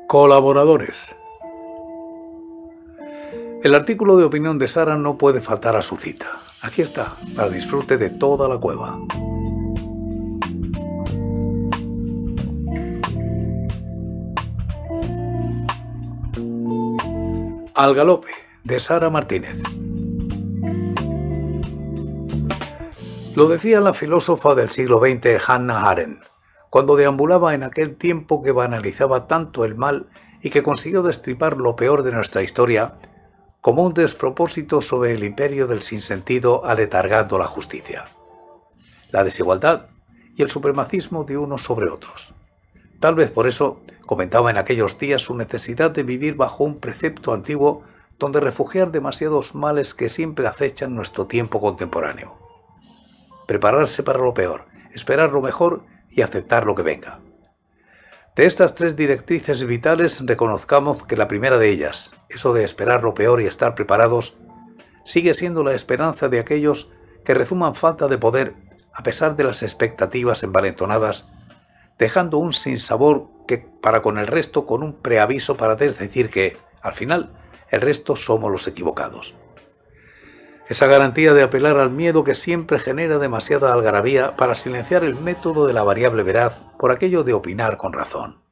Colaboradores. El artículo de opinión de Sara no puede faltar a su cita. Aquí está, para disfrute de toda la cueva. Al galope, de Sara Martínez. Lo decía la filósofa del siglo XX Hannah Arendt, cuando deambulaba en aquel tiempo que banalizaba tanto el mal y que consiguió destripar lo peor de nuestra historia como un despropósito sobre el imperio del sinsentido aletargando la justicia, la desigualdad y el supremacismo de unos sobre otros. Tal vez por eso comentaba en aquellos días su necesidad de vivir bajo un precepto antiguo donde refugiar demasiados males que siempre acechan nuestro tiempo contemporáneo. Prepararse para lo peor, esperar lo mejor y aceptar lo que venga. De estas tres directrices vitales reconozcamos que la primera de ellas, eso de esperar lo peor y estar preparados, sigue siendo la esperanza de aquellos que rezuman falta de poder a pesar de las expectativas envalentonadas, dejando un sinsabor que para con el resto con un preaviso para decir que, al final, el resto somos los equivocados. Esa garantía de apelar al miedo que siempre genera demasiada algarabía para silenciar el método de la variable veraz por aquello de opinar con razón.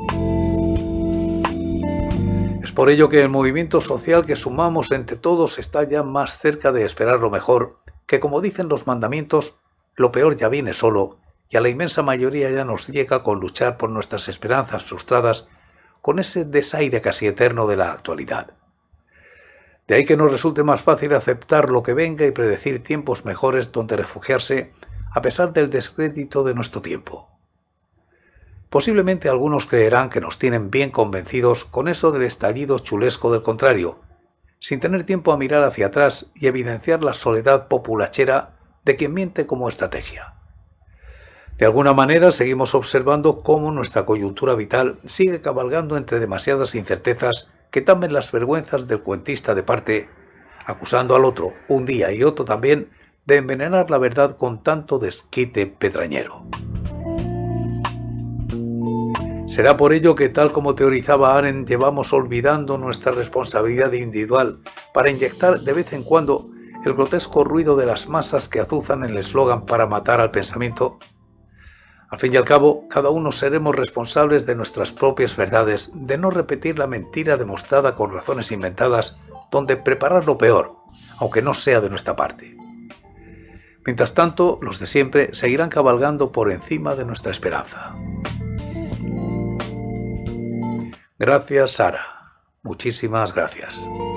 Es por ello que el movimiento social que sumamos entre todos está ya más cerca de esperar lo mejor, que como dicen los mandamientos, lo peor ya viene solo y a la inmensa mayoría ya nos llega con luchar por nuestras esperanzas frustradas con ese desaire casi eterno de la actualidad. De ahí que nos resulte más fácil aceptar lo que venga y predecir tiempos mejores donde refugiarse a pesar del descrédito de nuestro tiempo. Posiblemente algunos creerán que nos tienen bien convencidos con eso del estallido chulesco del contrario, sin tener tiempo a mirar hacia atrás y evidenciar la soledad populachera de quien miente como estrategia. De alguna manera seguimos observando cómo nuestra coyuntura vital sigue cabalgando entre demasiadas incertezas que tamen las vergüenzas del cuentista de parte, acusando al otro, un día y otro también, de envenenar la verdad con tanto desquite pedrañero. Será por ello que, tal como teorizaba Arendt, llevamos olvidando nuestra responsabilidad individual para inyectar de vez en cuando el grotesco ruido de las masas que azuzan el eslogan para matar al pensamiento. Al fin y al cabo, cada uno seremos responsables de nuestras propias verdades, de no repetir la mentira demostrada con razones inventadas, donde preparar lo peor, aunque no sea de nuestra parte. Mientras tanto, los de siempre seguirán cabalgando por encima de nuestra esperanza. Gracias, Sara. Muchísimas gracias.